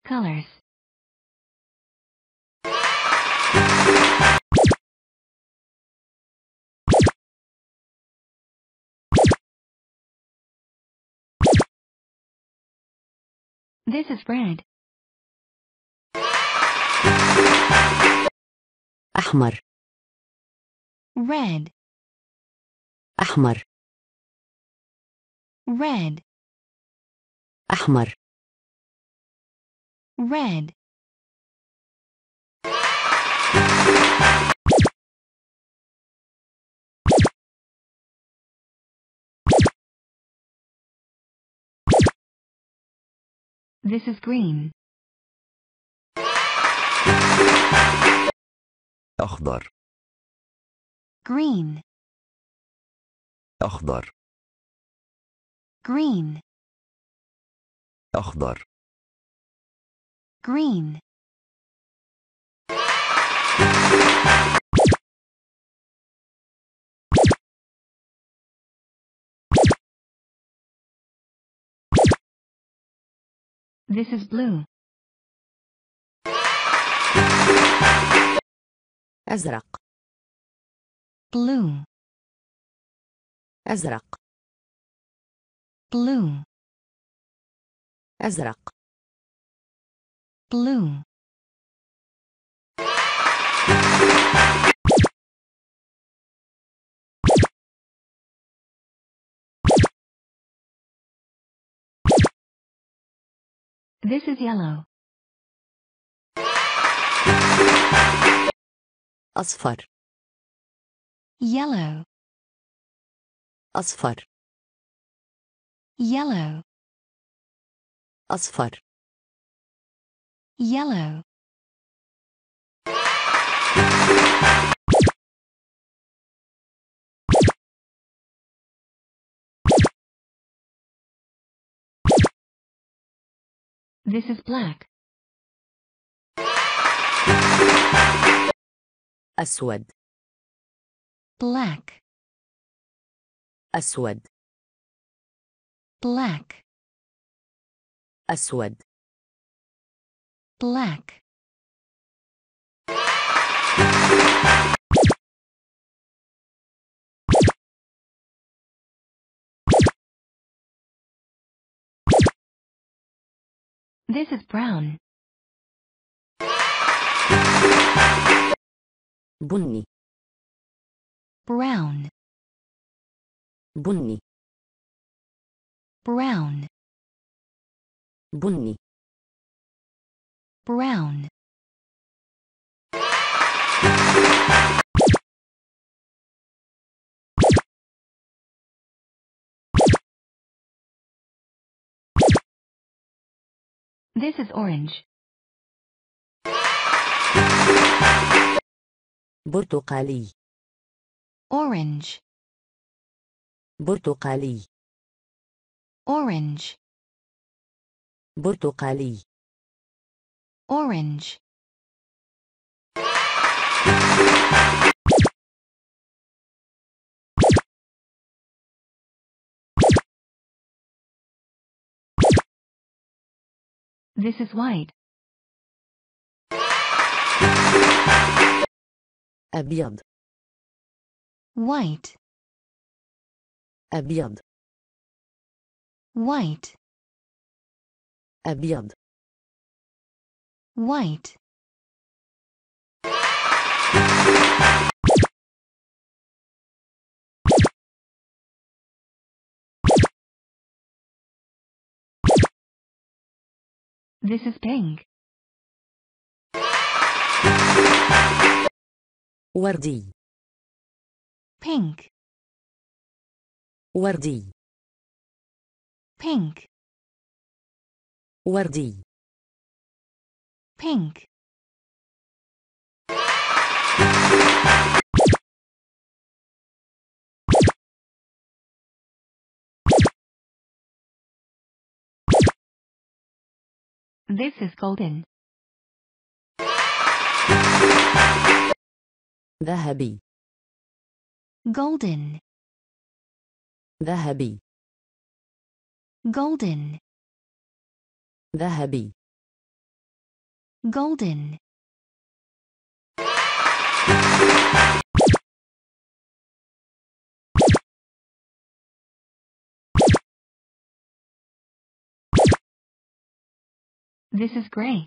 Colors. This is red. أحمر. Red. أحمر. Red. أحمر. Red. This is green. أخضر. Green. أخضر. Green. أخضر. Green. This is blue. أزرق. Blue. أزرق. Blue. أزرق. Blue. This is yellow. أصفر. Yellow. أصفر. Yellow. أصفر. Yellow. This is black. أسود. Black. أسود. Black. أسود. Black. This is brown. بني. Brown. بني. Brown. بني. Brown. This is orange. برتقالي. Orange. برتقالي. Orange. برتقالي. Orange. This is white. أبيض. White. أبيض. White. أبيض. White. This is pink. وردي. Pink. وردي. Pink. وردي. Pink. This is golden. ذهبي. Golden. ذهبي. Golden. ذهبي. golden, this is gray,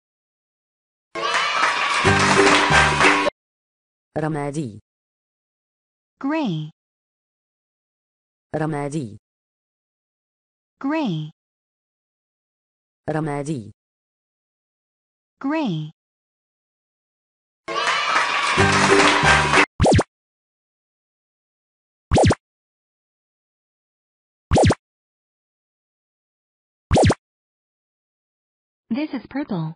رمادي gray, رمادي gray, رمادي gray, this is purple,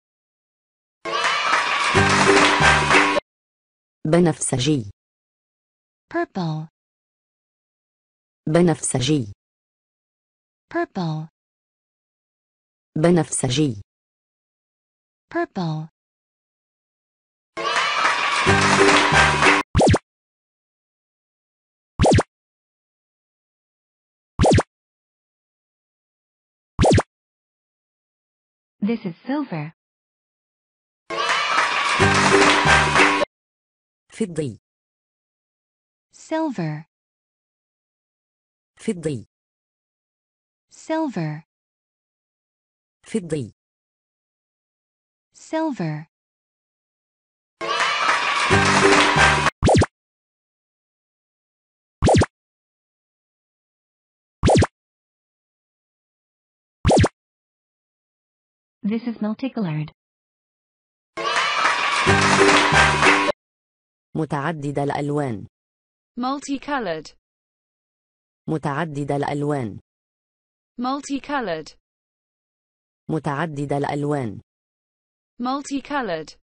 بنفسجي purple, بنفسجي purple, بنفسجي purple, this is silver, فضي silver, فضي silver, فضي silver, this is multicolored, متعدد الألوان multicolored, متعدد الألوان multicolored, متعدد الألوان multicolored,